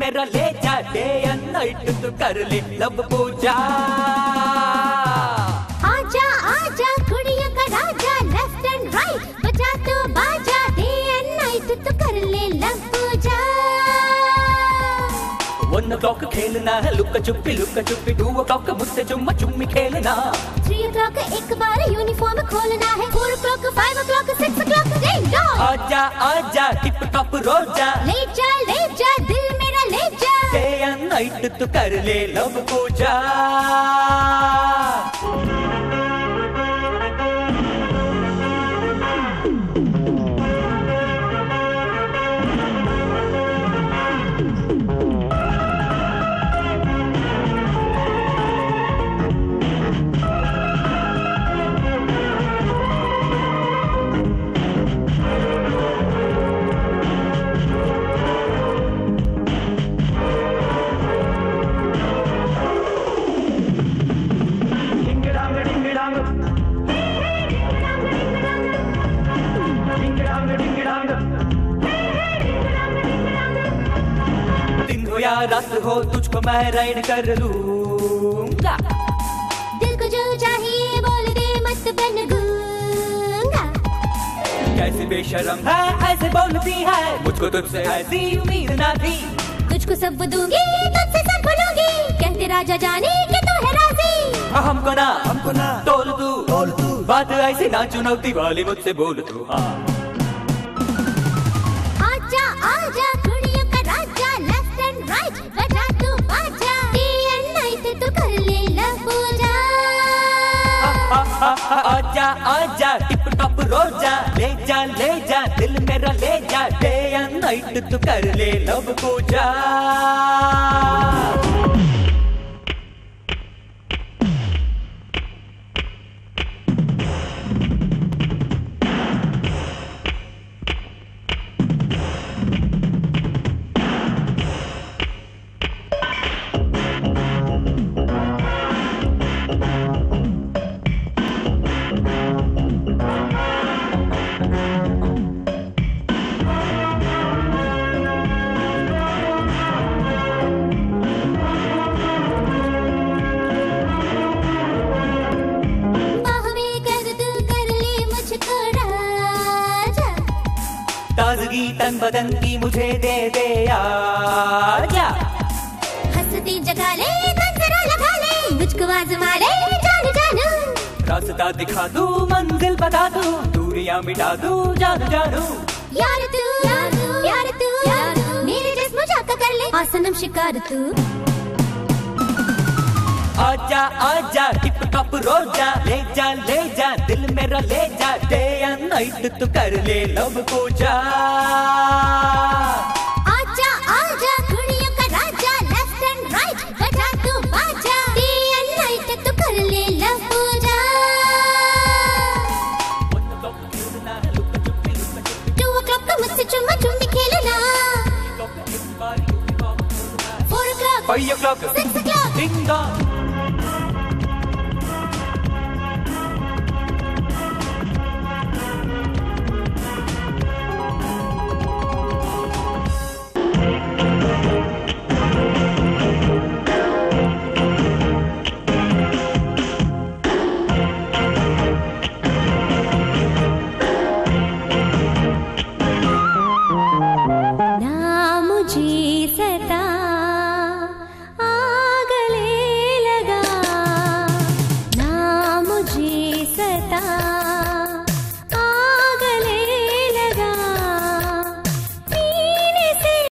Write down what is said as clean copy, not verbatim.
मेरा ले जा, डे एंड नाइट तू कर ले लब पूजा। आजा आजा कुड़ियों का राजा, लेफ्ट एंड राइट बजा तू बाजा, डे एंड नाइट तू कर ले लब पूजा। 1 o'clock खेलना है लुक्का छुपी 2 o'clock मुझसे चुम्मा चुम्मी खेलना। 3 o'clock एक बार यूनिफॉर्म खोलना है, 4 o'clock 5 o'clock 6 o'clock ding dong. आजा आजा टिप टॉप रोजा, ले जा दिल मेरा ले जा, डे एंड नाइट तू कर ले लब पूजा। दिन हो या रात हो तुझको मैं राइड कर लूंगा, दिल को जो चाहिए बोल दे मत बन गूंगा। कैसी बेशरम है ऐसे बोलती है, मुझको तुझसे ऐसी उम्मीद ना थी। तुझको सब दूंगी तुझसे सब भूलूंगी, कहते राजा जाने कि तू है राजी। हमको ना तोल तू बात ऐसी ना चुनौती वाली मुझसे बोल तू। हाँ आजा आजा कुड़ियों का राजा, लेफ्ट एंड राइट बजा तू बाजा, डे एंड नाइट तू कर ले लब पूजा। आजा आजा टिप टॉप रोजा, ले जा दिल मेरा ले जा, डे एंड नाइट तू कर ले लब पूजा। ताजगी तन बदन की मुझे दे आजा, हंसती जगा ले मंजरा लगा ले, मुझको आजमा ले जानू। रास्ता दिखा दूं मंजिल बता दूं, दूरियां मिटा दूं जानू। यार तू मेरे जिस्म जाका कर ले आसनम शिकार तू। आजा आजा टिप टॉप रोजा, ले जा दिल मेरा ले जा, डे एंड नाइट तू कर ले लब पूजा। आजा आजा कुड़ियों का राजा, लेफ्ट एंड राइट बजा तू बाजा, डे एंड नाइट तू कर ले लब पूजा। 2 o'clock का मुझसे चुम्मा चुम्मी खेलना, 4 o'clock 5 o'clock 6 o'clock ding dong.